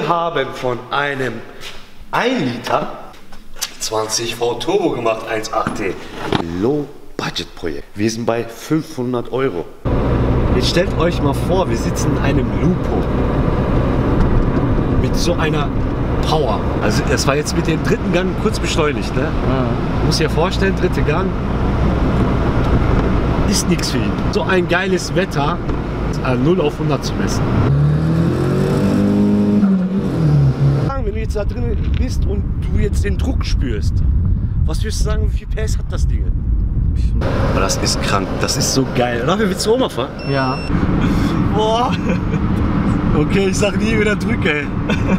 haben von einem 1 Liter 20V Turbo gemacht, 1.8T. Low-Budget-Projekt. Wir sind bei 500 Euro. Jetzt stellt euch mal vor, wir sitzen in einem Lupo. Mit so einer Power. Also das war jetzt mit dem dritten Gang kurz beschleunigt. Ne? Ja. Muss dir vorstellen, dritte Gang ist nichts für ihn. So ein geiles Wetter, 0 auf 100 zu messen. Wenn du jetzt da drin bist und du jetzt den Druck spürst, was würdest du sagen, wie viel PS hat das Ding? Aber das ist krank, das ist so geil. Oder? Willst du auch mal fahren? Ja. Boah. Okay, ich sag nie wieder drücke, ey.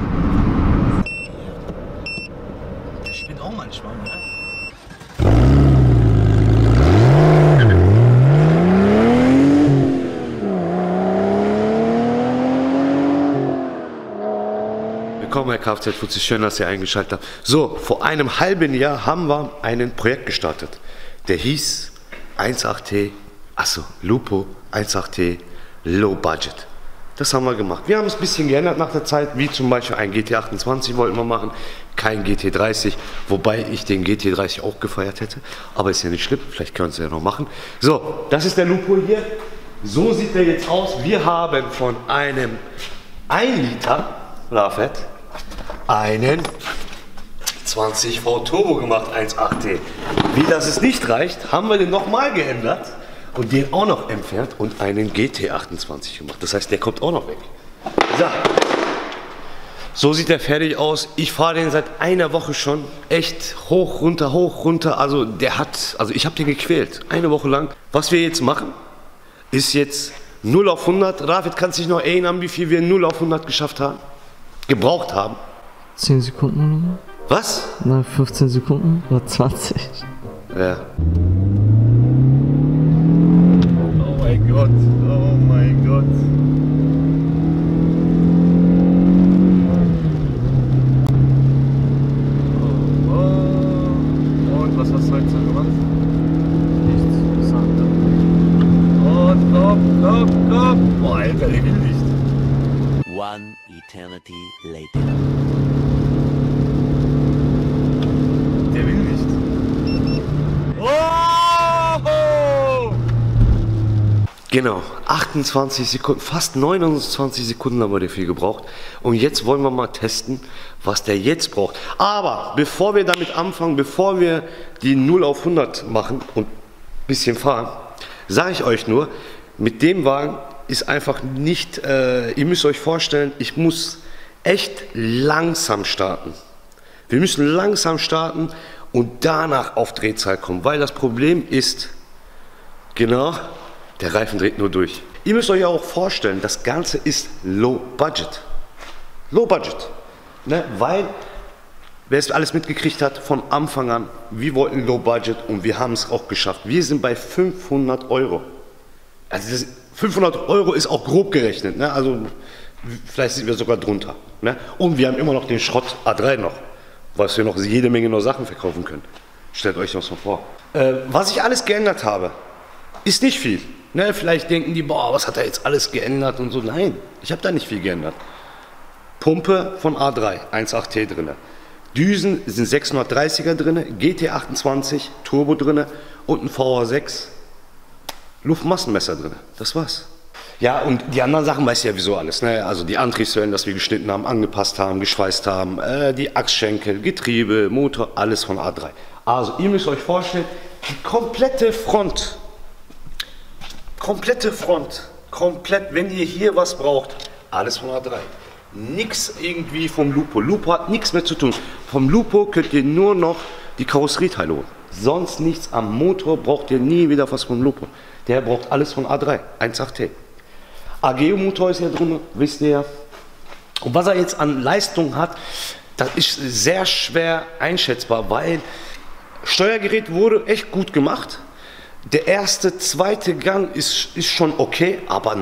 Der spinnt auch manchmal, ne? Willkommen, Herr Kfz-Fuzzi, schön, dass ihr eingeschaltet habt. So, vor einem halben Jahr haben wir ein Projekt gestartet. Der hieß 1.8T, achso, Lupo 1.8T Low Budget. Das haben wir gemacht. Wir haben es ein bisschen geändert nach der Zeit, wie zum Beispiel ein GT28 wollten wir machen, kein GT30, wobei ich den GT30 auch gefeiert hätte. Aber ist ja nicht schlimm, vielleicht können wir es ja noch machen. So, das ist der Lupo hier. So sieht der jetzt aus. Wir haben von einem 1 Liter Lafett einen 20V Turbo gemacht, 1.8T. Wie das es nicht reicht, haben wir den nochmal geändert und den auch noch entfernt und einen GT28 gemacht. Das heißt, der kommt auch noch weg. So sieht der fertig aus. Ich fahre den seit einer Woche schon. Echt hoch, runter, hoch, runter. Also ich habe den gequält. Eine Woche lang. Was wir jetzt machen, ist jetzt 0 auf 100. Rafet, kannst du dich noch erinnern, wie viel wir 0 auf 100 geschafft haben? Gebraucht haben? 10 Sekunden. Was? Na, 15 Sekunden oder 20. Ja. Oh mein Gott, oh mein Gott. Und was hast du heute so gemacht? Nichts. Und komm. Boah, Alter, der will nicht. One eternity later. Der will nicht. Oh! Genau, 28 Sekunden, fast 29 Sekunden haben wir dafür gebraucht. Und jetzt wollen wir mal testen, was der jetzt braucht. Aber bevor wir damit anfangen, bevor wir die 0 auf 100 machen und ein bisschen fahren, sage ich euch nur, mit dem Wagen ist einfach nicht, ihr müsst euch vorstellen, ich muss echt langsam starten. Wir müssen langsam starten und danach auf Drehzahl kommen, weil das Problem ist, genau, der Reifen dreht nur durch. Ihr müsst euch auch vorstellen, das Ganze ist Low Budget. Low Budget, ne? Weil, wer es alles mitgekriegt hat, von Anfang an, wir wollten Low Budget und wir haben es auch geschafft. Wir sind bei 500 Euro. Also 500 Euro ist auch grob gerechnet, ne? Also vielleicht sind wir sogar drunter. Ne? Und wir haben immer noch den Schrott A3 noch, was wir noch jede Menge noch Sachen verkaufen können. Stellt euch das mal vor. Was ich alles geändert habe, ist nicht viel. Ne? Vielleicht denken die, boah, was hat er jetzt alles geändert und so. Nein, ich habe da nicht viel geändert. Pumpe von A3, 1.8T drin. Düsen sind 630er drin, GT28 Turbo drin und ein VA6 Luftmassenmesser drin. Das war's. Ja, und die anderen Sachen weißt du ja wieso alles. Ne? Also die Antriebswellen, dass wir geschnitten haben, angepasst haben, geschweißt haben, die Achsschenkel, Getriebe, Motor, alles von A3. Also ihr müsst euch vorstellen, die komplette Front, wenn ihr hier was braucht, alles von A3. Nix irgendwie vom Lupo. Lupo hat nichts mehr zu tun. Vom Lupo könnt ihr nur noch die Karosserieteile holen. Sonst nichts am Motor braucht ihr nie wieder was vom Lupo. Der braucht alles von A3, 1.8T. Ageo-Motor ist hier drin, wisst ihr ja. Und was er jetzt an Leistung hat, das ist sehr schwer einschätzbar, weil Steuergerät wurde echt gut gemacht. Der erste, zweite Gang ist schon okay, aber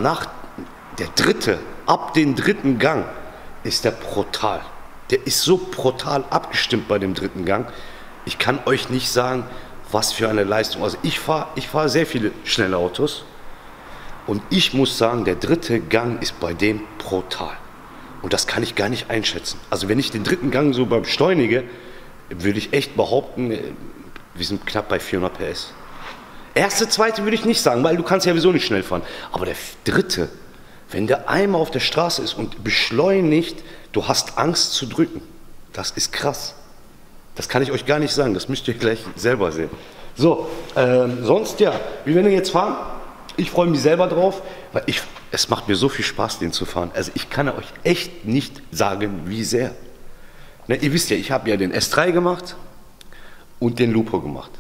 ab dem dritten Gang ist der brutal. Der ist so brutal abgestimmt bei dem dritten Gang. Ich kann euch nicht sagen, was für eine Leistung. Also ich fahr sehr viele schnelle Autos und ich muss sagen, der dritte Gang ist bei dem brutal. Und das kann ich gar nicht einschätzen. Also wenn ich den dritten Gang so beschleunige, würde ich echt behaupten, wir sind knapp bei 400 PS. Erste, zweite würde ich nicht sagen, weil du kannst ja sowieso nicht schnell fahren. Aber der dritte, wenn der einmal auf der Straße ist und beschleunigt, du hast Angst zu drücken. Das ist krass. Das kann ich euch gar nicht sagen, das müsst ihr gleich selber sehen. So, sonst ja, wie wenn wir jetzt fahren, ich freue mich selber drauf, weil es macht mir so viel Spaß, den zu fahren. Also ich kann euch echt nicht sagen, wie sehr. Ne, ihr wisst ja, ich habe ja den S3 gemacht und den Lupo gemacht.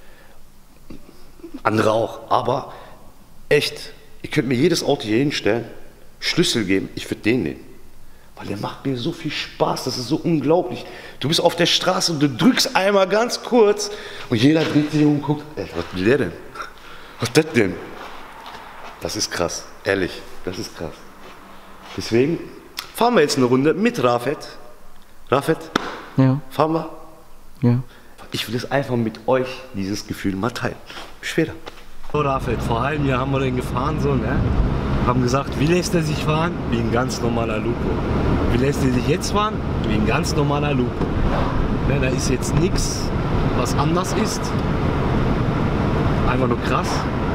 Andere auch, aber echt, ihr könnt mir jedes Auto hier hinstellen, Schlüssel geben, ich würde den nehmen. Weil der macht mir so viel Spaß, das ist so unglaublich. Du bist auf der Straße und du drückst einmal ganz kurz und jeder dreht sich um und guckt, ey, was will der denn? Was ist das denn? Das ist krass, ehrlich, das ist krass. Deswegen fahren wir jetzt eine Runde mit Rafet. Rafet, Ja. fahren wir? Ja. Ich will es einfach mit euch, dieses Gefühl, mal teilen. Bis später. So, Rafet, vor einem Jahr haben wir den gefahren, so, ne? Haben gesagt, wie lässt er sich fahren? Wie ein ganz normaler Lupo. Wie lässt er sich jetzt fahren? Wie ein ganz normaler Lupo. Ne, da ist jetzt nichts, was anders ist. Einfach nur krass.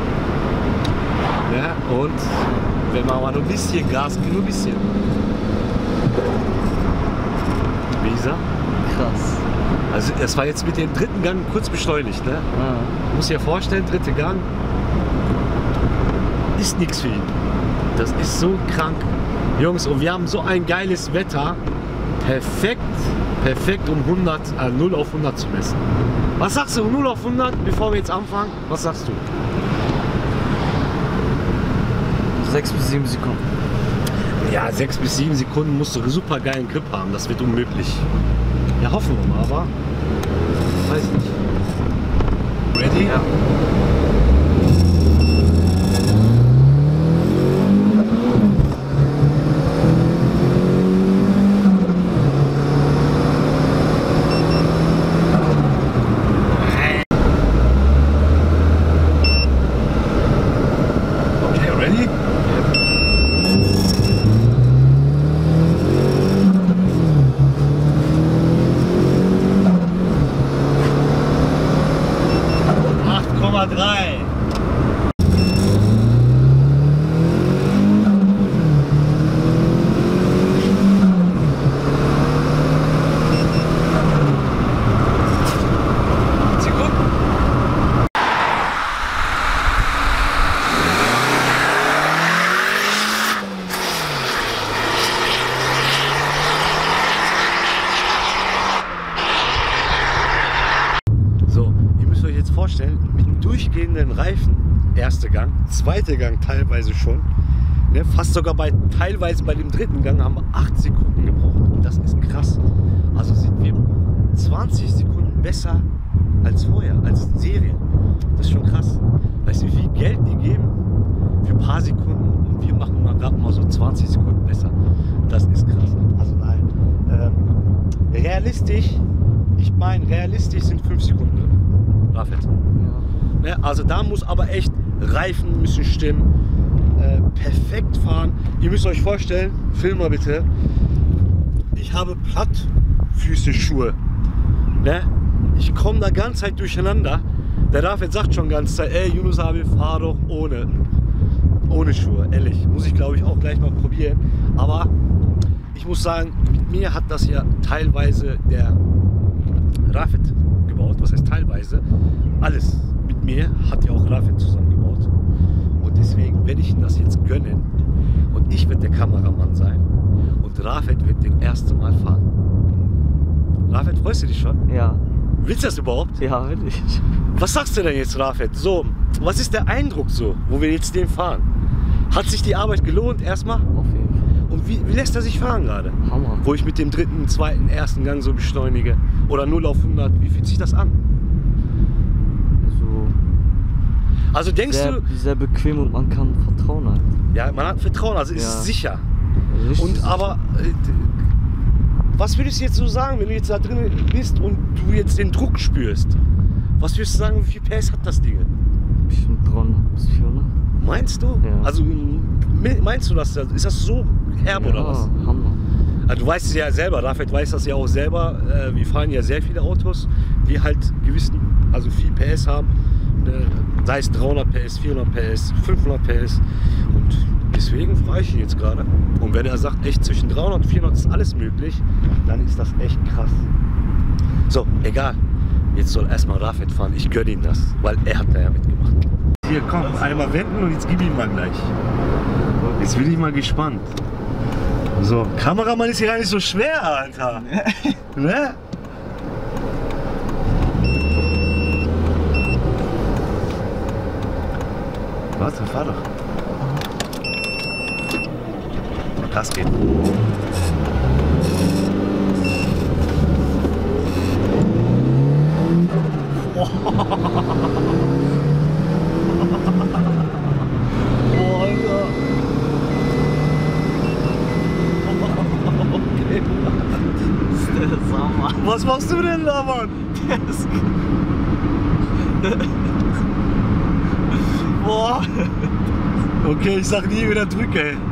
Ne? Und wenn man mal nur ein bisschen Gas gibt, nur ein bisschen. Wie gesagt? Krass. Also es war jetzt mit dem dritten Gang kurz beschleunigt. Ne? Ah. Du musst dir vorstellen, dritte Gang ist nichts für ihn. Das ist so krank. Jungs, und wir haben so ein geiles Wetter. Perfekt, perfekt um 0 auf 100 zu messen. Was sagst du, 0 auf 100, bevor wir jetzt anfangen? Was sagst du? 6 bis 7 Sekunden. Ja, 6 bis 7 Sekunden musst du einen super geilen Grip haben. Das wird unmöglich. Ja, hoffen wir mal, aber weiß nicht. Ready? Ja. Okay, ready? 8,3. Sekunden. So, ihr müsst euch jetzt vorstellen, mit durchgehenden Reifen, erster Gang, zweiter Gang teilweise schon, ne, fast sogar teilweise bei dem dritten Gang haben wir 8 Sekunden gebraucht. Und das ist krass. Also sind wir 20 Sekunden besser als vorher, als Serie. Das ist schon krass. Weißt du, wie viel Geld die geben für ein paar Sekunden und wir machen mal gerade mal so 20 Sekunden besser. Das ist krass. Also nein. Realistisch, ich meine, realistisch sind 5 Sekunden drin. Rafet. Ja. Ne, also da muss aber echt, Reifen müssen stimmen, perfekt fahren. Ihr müsst euch vorstellen, film mal bitte, ich habe Plattfüße-Schuhe. Ne? Ich komme da ganz Zeit durcheinander. Der Rafet sagt schon ganz Zeit, ey Yunus Abi, fahr doch ohne Schuhe, ehrlich. Muss ich glaube ich auch gleich mal probieren. Aber ich muss sagen, mit mir hat das ja teilweise der Rafet gebaut. Was heißt teilweise? Alles mit mir hat ja auch Rafet zusammengebaut. Und deswegen werde ich ihm das jetzt gönnen. Und ich werde der Kameramann sein. Und Rafet wird das erste Mal fahren. Rafet, freust du dich schon? Ja. Willst du das überhaupt? Ja, will ich. Was sagst du denn jetzt, Rafet? So, was ist der Eindruck so, wo wir jetzt den fahren? Hat sich die Arbeit gelohnt erstmal? Auf jeden Fall. Und wie lässt er sich fahren gerade? Hammer. Wo ich mit dem dritten, zweiten, ersten Gang so beschleunige? Oder 0 auf 100, wie fühlt sich das an? Also denkst du... Sehr bequem und man kann vertrauen halt. Ja, man hat Vertrauen, also ist es sicher. Richtig Und sicher. aber... was würdest du jetzt so sagen, wenn du jetzt da drin bist und du jetzt den Druck spürst? Was würdest du sagen, wie viel PS hat das Ding? Bestimmt 300 bis 400. Meinst du? Ja. Also meinst du das? Ist das so herb oder was? Hammer. Also du weißt es ja selber, Rafet weiß das ja auch selber. Wir fahren ja sehr viele Autos, die halt also viel PS haben. Sei es 300 PS, 400 PS, 500 PS. Und deswegen frage ich ihn jetzt gerade. Und wenn er sagt, echt zwischen 300 und 400 ist alles möglich, dann ist das echt krass. So, egal. Jetzt soll erstmal Rafet fahren. Ich gönne ihm das, weil er hat da ja mitgemacht. Hier, komm, einmal wenden und jetzt gib ihm mal gleich. Jetzt bin ich mal gespannt. So, Kameramann ist hier gar nicht so schwer, Alter. Ne? Warte, fahr doch. Das geht. Oh. Oh, Alter. Okay. Das ist der Sommer. Was machst du denn da, Mann? Der ist... Boah. Okay, ich sag nie wieder drücke, ey.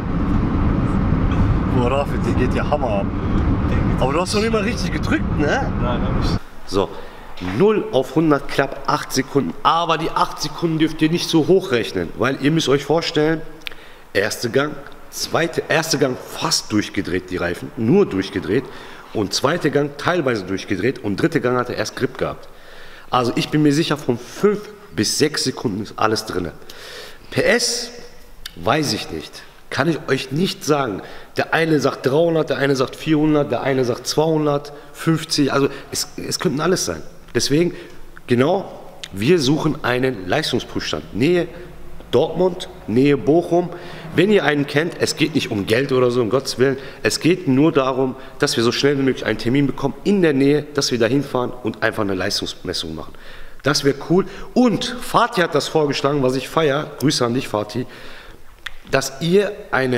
Boah, Rafet, die geht ja Hammer ab. Aber du hast doch nicht mal richtig gedrückt, ne? Nein, hab ich. So, 0 auf 100 knapp 8 Sekunden. Aber die 8 Sekunden dürft ihr nicht so hoch rechnen, weil ihr müsst euch vorstellen, erster Gang fast durchgedreht, die Reifen, nur durchgedreht. Und zweiter Gang teilweise durchgedreht und dritter Gang hat er erst Grip gehabt. Also ich bin mir sicher, von 5 bis 6 Sekunden ist alles drin. PS weiß ich nicht. Kann ich euch nicht sagen. Der eine sagt 300, der eine sagt 400, der eine sagt 250. Also es könnten alles sein. Deswegen, genau, wir suchen einen Leistungsprüfstand. Nähe Dortmund, Nähe Bochum. Wenn ihr einen kennt, es geht nicht um Geld oder so, um Gottes Willen. Es geht nur darum, dass wir so schnell wie möglich einen Termin bekommen in der Nähe, dass wir da hinfahren und einfach eine Leistungsmessung machen. Das wäre cool. Und Fatih hat das vorgeschlagen, was ich feiere. Grüße an dich, Fatih. Dass ihr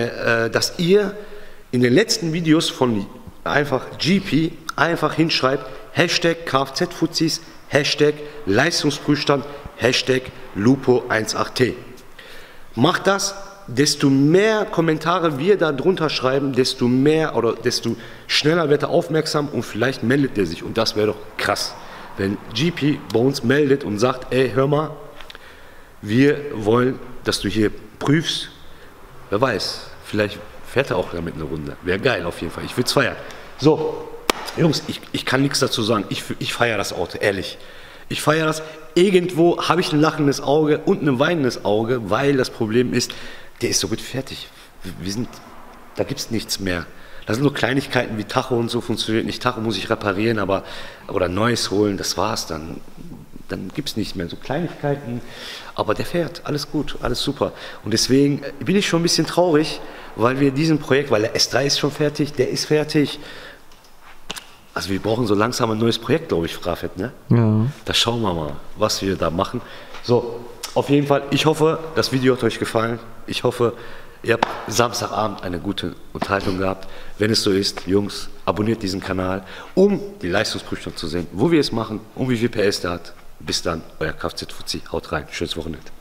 in den letzten Videos von einfach GP einfach hinschreibt, Hashtag Kfz-Fuzis, Hashtag Leistungsprüfstand, Hashtag Lupo18T. Macht das, desto mehr Kommentare wir da drunter schreiben, desto mehr oder desto schneller wird er aufmerksam und vielleicht meldet er sich. Und das wäre doch krass, wenn GP bei uns meldet und sagt, ey, hör mal, wir wollen, dass du hier prüfst. Wer weiß, vielleicht fährt er auch damit eine Runde. Wäre geil auf jeden Fall. Ich würde es feiern. So, Jungs, ich kann nichts dazu sagen. Ich feiere das Auto, ehrlich. Ich feiere das. Irgendwo habe ich ein lachendes Auge und ein weinendes Auge, weil das Problem ist, der ist so gut fertig. Da gibt es nichts mehr. Da sind so Kleinigkeiten wie Tacho und so, funktioniert nicht. Tacho muss ich reparieren, oder Neues holen, das war's dann. Dann gibt es nichts mehr, so Kleinigkeiten, aber der fährt, alles gut, alles super. Und deswegen bin ich schon ein bisschen traurig, weil wir diesen Projekt, weil der S3 ist schon fertig, der ist fertig. Also wir brauchen so langsam ein neues Projekt, glaube ich, Rafet, ne? Ja. Da schauen wir mal, was wir da machen. So, auf jeden Fall, ich hoffe, das Video hat euch gefallen. Ich hoffe, ihr habt Samstagabend eine gute Unterhaltung gehabt. Wenn es so ist, Jungs, abonniert diesen Kanal, um die Leistungsprüfung zu sehen, wo wir es machen und wie viel PS der hat. Bis dann, euer Kfz-Fuzzi. Haut rein. Schönes Wochenende.